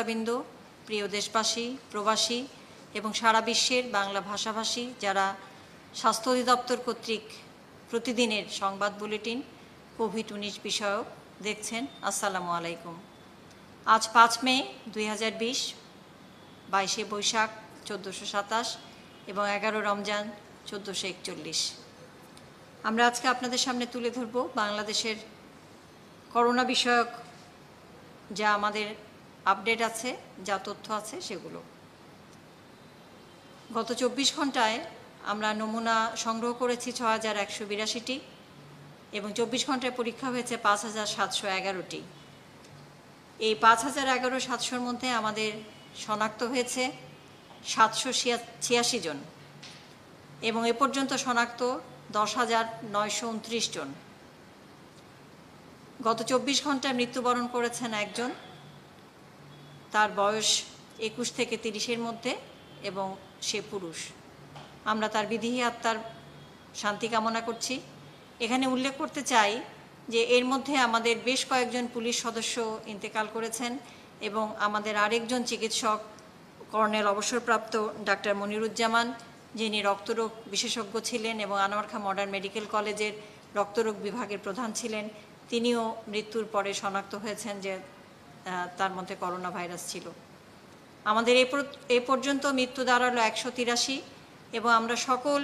শ্রোতাবৃন্দ, প্রিয় দেশবাসী, প্রবাসী এবং সারা বিশ্বের বাংলা ভাষাভাষী যারা স্বাস্থ্য অধিদপ্তর কর্তৃক প্রতিদিনের সংবাদ বুলেটিন কোভিড-19 বিষয়ক দেখছেন, আসসালামু আলাইকুম। আজ 5 মে 2020, 22 বৈশাখ 1427 এবং 11 রমজান 1441। আমরা আজকে আপনাদের সামনে তুলে ধরব বাংলাদেশের করোনা বিষয়ক যা আমাদের আপডেট আছে, যা তথ্য আছে সেগুলো। গত 24 ঘন্টায় আমরা নমুনা সংগ্রহ করেছি 6182টি এবং 24 ঘন্টায় পরীক্ষা হয়েছে 5711টি। এই 5011-700-র মধ্যে আমাদের শনাক্ত হয়েছে 786 জন এবং এ পর্যন্ত শনাক্ত 10,929 জন। গত 24 ঘন্টায় মৃত্যুবরণ করেছেন একজন, তার বয়স 21 থেকে 30-এর মধ্যে এবং সে পুরুষ। আমরা তার বিদেহী আত্মার শান্তি কামনা করছি। এখানে উল্লেখ করতে চাই যে এর মধ্যে আমাদের বেশ কয়েকজন পুলিশ সদস্য ইন্তেকাল করেছেন এবং আমাদের আরেকজন চিকিৎসক কর্নেল অবসরপ্রাপ্ত ডাক্তার মনিরুজ্জামান, যিনি রক্তরোগ বিশেষজ্ঞ ছিলেন এবং আনোয়ার খাঁ মডার্ন মেডিকেল কলেজের রক্তরোগ বিভাগের প্রধান ছিলেন, তিনিও মৃত্যুর পরে শনাক্ত হয়েছেন যে তার মধ্যে করোনা ভাইরাস ছিল। আমাদের এ পর্যন্ত মৃত্যু দাঁড়ালো 183 এবং আমরা সকল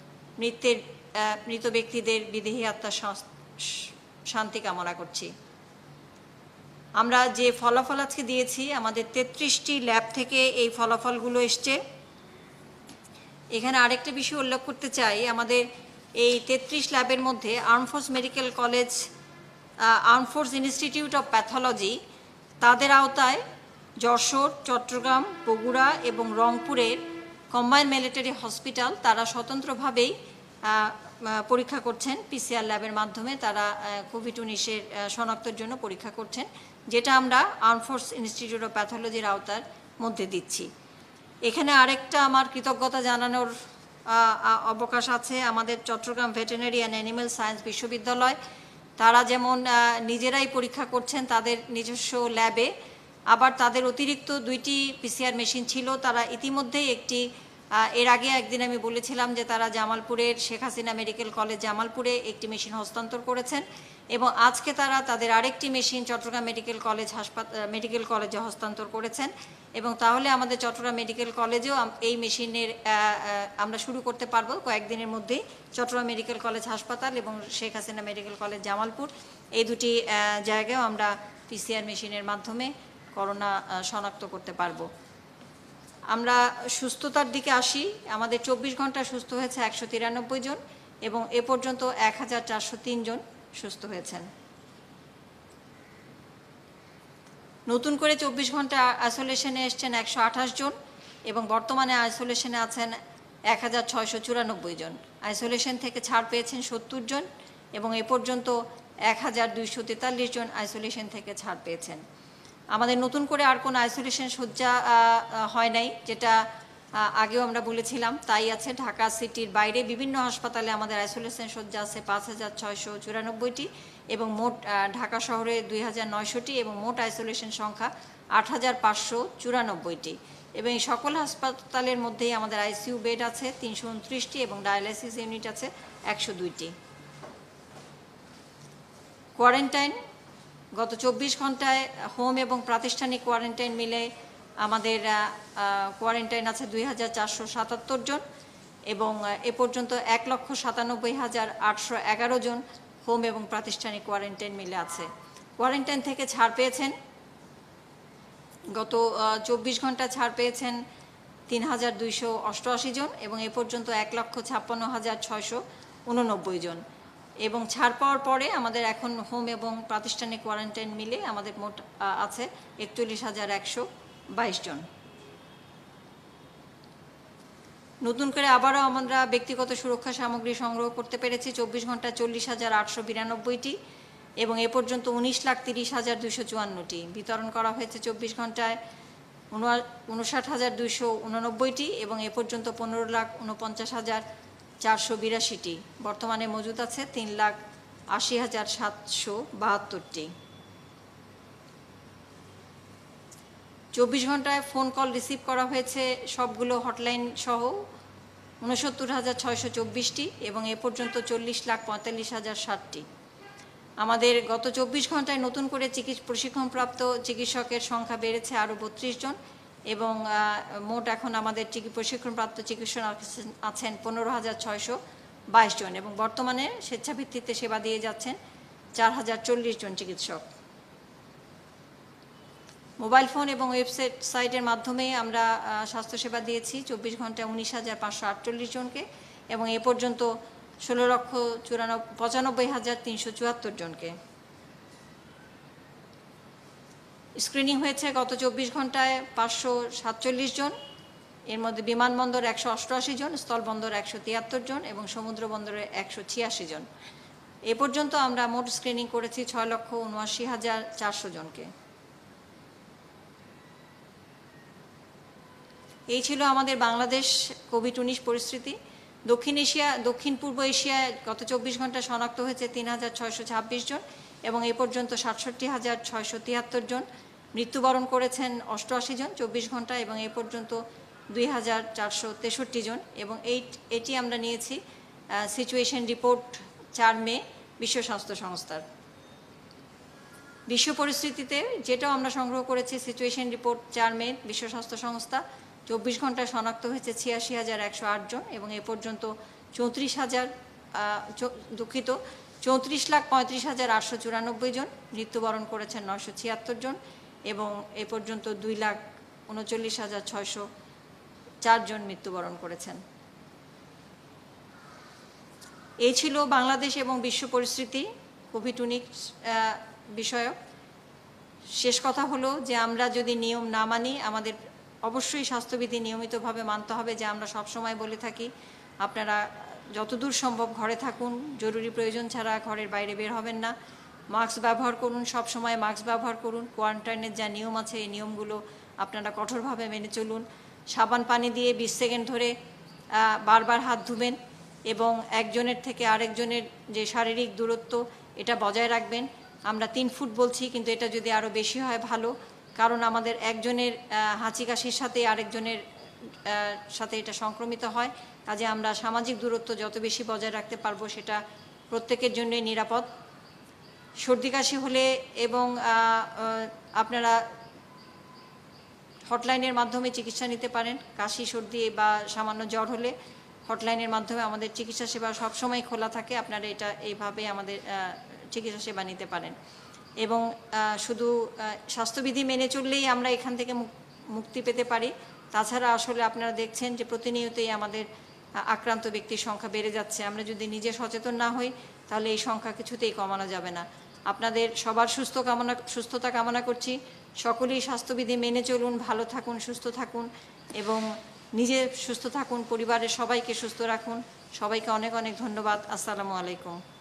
মৃত ব্যক্তিদের বিদেহী আত্মার শান্তি কামনা করছি। আমরা যে ফলাফল আজকে দিয়েছি, আমাদের 33টি ল্যাব থেকে এই ফলাফলগুলো এসছে। এখানে আরেকটা বিষয় উল্লেখ করতে চাই, আমাদের এই 33 ল্যাবের মধ্যে arm force medical college, arm force institute of pathology, তাদের আওতায় যশোর, চট্টগ্রাম, বগুড়া এবং রংপুরের কম্বাইন্ড মিলিটারি হসপিটাল তারা স্বতন্ত্রভাবেই পরীক্ষা করছেন। পিসিআর ল্যাবের মাধ্যমে তারা কোভিড-19-এর শনাক্তের জন্য পরীক্ষা করছেন, যেটা আমরা আর্ম ফোর্স ইনস্টিটিউট অফ প্যাথোলজির আওতার মধ্যে দিচ্ছি। এখানে আরেকটা আমার কৃতজ্ঞতা জানানোর অবকাশ আছে। আমাদের Chittagong veterinary and animal science বিশ্ববিদ্যালয়, তারা যেমন নিজেরাই পরীক্ষা করছেন তাদের নিজস্ব ল্যাবে, আবার তাদের অতিরিক্ত 2টি পিসিআর মেশিন ছিল। তারা ইতিমধ্যেই এর আগে একদিন আমি বলেছিলাম যে তারা জামালপুরের শেখ হাসিনা মেডিকেল কলেজ জামালপুরে একটি মেশিন হস্তান্তর করেছেন এবং আজকে তারা তাদের আরেকটি মেশিন চট্টগ্রাম মেডিকেল কলেজে হস্তান্তর করেছেন এবং তাহলে আমাদের চট্টগ্রাম মেডিকেল কলেজেও এই মেশিনের আমরা শুরু করতে পারবো কয়েকদিনের মধ্যেই। চট্টগ্রাম মেডিকেল কলেজ হাসপাতাল এবং শেখ হাসিনা মেডিকেল কলেজ জামালপুর, এই দুটি জায়গায়ও আমরা পিসিআর মেশিনের মাধ্যমে করোনা শনাক্ত করতে পারবো। আমরা সুস্থতার দিকে আসি। আমাদের 24 ঘন্টায় সুস্থ হয়েছে 193 জন এবং এ পর্যন্ত 1403 জন সুস্থ হয়েছেন। নতুন করে 24 ঘন্টা আইসোলেশনে এসছেন 128 জন এবং বর্তমানে আইসোলেশনে আছেন 1694 জন। আইসোলেশন থেকে ছাড় পেয়েছেন 70 জন এবং এ পর্যন্ত 1243 জন আইসোলেশন থেকে ছাড় পেয়েছেন। আমাদের নতুন করে আর কোনো আইসোলেশন শয্যা হয় নাই, যেটা আগেও আমরা বলেছিলাম, তাই আছে। ঢাকা সিটির বাইরে বিভিন্ন হাসপাতালে আমাদের আইসোলেশন শয্যা আছে 5694টি এবং মোট ঢাকা শহরে 2900টি এবং মোট আইসোলেশন সংখ্যা 8594টি এবং এই সকল হাসপাতালের মধ্যেই আমাদের আইসিইউ বেড আছে 329টি এবং ডায়ালাইসিস ইউনিট আছে 102টি। কোয়ারেন্টাইন, গত 24 ঘন্টায় হোম এবং প্রাতিষ্ঠানিক কোয়ারেন্টাইন মিলে আমাদের কোয়ারেন্টাইন আছে 2477 জন এবং এ পর্যন্ত 1,97,811 জন হোম এবং প্রাতিষ্ঠানিক কোয়ারেন্টাইন মিলে আছে। কোয়ারেন্টাইন থেকে ছাড় পেয়েছেন, গত 24 ঘন্টা ছাড় পেয়েছেন 3,288 জন এবং এ পর্যন্ত 1,56,689 জন এবং ছাড় পাওয়ার পরে আমাদের এখন হোম এবং প্রাতিষ্ঠানিক কোয়ারেন্টাইন মিলে আমাদের মোট আছে 41,122 জন। নতুন করে আবারও আমরা ব্যক্তিগত সুরক্ষা সামগ্রী সংগ্রহ করতে পেরেছি 24 ঘন্টায় 40,892টি এবং এ পর্যন্ত 19,30,254টি বিতরণ করা হয়েছে। 24 ঘন্টায় 59,289টি এবং এ পর্যন্ত 15,49,482টি। বর্তমানে মজুদ আছে 3,80,772টি। 24 ঘন্টায় ফোন কল রিসিভ করা হয়েছে সবগুলো হটলাইন সহ 69,624টি এবং এ পর্যন্ত 40,45,060টি। আমাদের গত 24 ঘন্টায় নতুন করে প্রশিক্ষণপ্রাপ্ত চিকিৎসকের সংখ্যা বেড়েছে আরও 32 জন এবং মোট এখন আমাদের প্রশিক্ষণপ্রাপ্ত চিকিৎসক আছেন 15,622 জন এবং বর্তমানে স্বেচ্ছাভিত্তিতে সেবা দিয়ে যাচ্ছেন 4,040 জন চিকিৎসক। মোবাইল ফোন এবং ওয়েবসাইটের মাধ্যমে আমরা স্বাস্থ্যসেবা দিয়েছি 24 ঘন্টায় 19,548 জনকে এবং এ পর্যন্ত 16,95,374 জনকে। স্ক্রিনিং হয়েছে গত 24 ঘন্টায় 547 জন, এর মধ্যে বিমানবন্দর 188 জন, স্থলবন্দর 173 জন এবং সমুদ্র বন্দরে 186 জন। এ পর্যন্ত আমরা মোট স্ক্রিনিং করেছি 6,79,400 জনকে। এই ছিল আমাদের বাংলাদেশ কোভিড-19 পরিস্থিতি। দক্ষিণ পূর্ব এশিয়ায় গত 24 ঘন্টায় শনাক্ত হয়েছে 3,626 জন এবং এ পর্যন্ত 67,673 জন। মৃত্যুবরণ করেছেন 88 জন 24 ঘন্টা এবং এ পর্যন্ত 2,463 জন এবং এটি আমরা নিয়েছি সিচুয়েশন রিপোর্ট 4 মে বিশ্ব স্বাস্থ্য সংস্থার। বিশ্ব পরিস্থিতিতে যেটাও আমরা সংগ্রহ করেছি সিচুয়েশন রিপোর্ট 4 মে বিশ্ব স্বাস্থ্য সংস্থা 24 ঘন্টায় শনাক্ত হয়েছে 86,108 জন এবং এ পর্যন্ত 34,35,894 জন। মৃত্যুবরণ করেছেন 976 জন এবং এ পর্যন্ত 2,39,604 জন মৃত্যুবরণ করেছেন। এই ছিল বাংলাদেশ এবং বিশ্ব পরিস্থিতি কোভিড-19 বিষয়ক। শেষ কথা হলো যে আমরা যদি নিয়ম না মানি, আমাদের অবশ্যই স্বাস্থ্যবিধি নিয়মিতভাবে মানতে হবে। যে আমরা সবসময় বলে থাকি আপনারা যতদূর সম্ভব ঘরে থাকুন, জরুরি প্রয়োজন ছাড়া ঘরের বাইরে বের হবেন না, মাস্ক ব্যবহার করুন, সব সময় মাস্ক ব্যবহার করুন, কোয়ারেন্টাইনের যা নিয়ম আছে এই নিয়মগুলো আপনারা কঠোরভাবে মেনে চলুন, সাবান পানি দিয়ে 20 সেকেন্ড ধরে বারবার হাত ধুবেন এবং একজনের থেকে আরেকজনের যে শারীরিক দূরত্ব এটা বজায় রাখবেন। আমরা 3 ফুট বলছি কিন্তু এটা যদি আরও বেশি হয় ভালো, কারণ আমাদের একজনের হাঁচি কাশির সাথে আরেকজনের সাথে এটা সংক্রমিত হয়। কাজে আমরা সামাজিক দূরত্ব যত বেশি বজায় রাখতে পারবো সেটা প্রত্যেকের জন্যই নিরাপদ। সর্দি কাশি হলে এবং আপনারা হটলাইনের মাধ্যমে চিকিৎসা নিতে পারেন। কাশি, সর্দি বা সামান্য জ্বর হলে হটলাইনের মাধ্যমে আমাদের চিকিৎসা সেবা সবসময় খোলা থাকে। আপনারা এটা এইভাবে আমাদের চিকিৎসা সেবা নিতে পারেন এবং শুধু স্বাস্থ্যবিধি মেনে চললেই আমরা এখান থেকে মুক্তি পেতে পারি। তাছাড়া আসলে আপনারা দেখছেন যে প্রতিনিয়তই আমাদের আক্রান্ত ব্যক্তির সংখ্যা বেড়ে যাচ্ছে। আমরা যদি নিজে সচেতন না হই তাহলে এই সংখ্যা কিছুতেই কমানো যাবে না। আপনাদের সবার সুস্থতা কামনা করছি। সকলেই স্বাস্থ্যবিধি মেনে চলুন, ভালো থাকুন, সুস্থ থাকুন এবং নিজে সুস্থ থাকুন, পরিবারের সবাইকে সুস্থ রাখুন। সবাইকে অনেক অনেক ধন্যবাদ। আসসালামু আলাইকুম।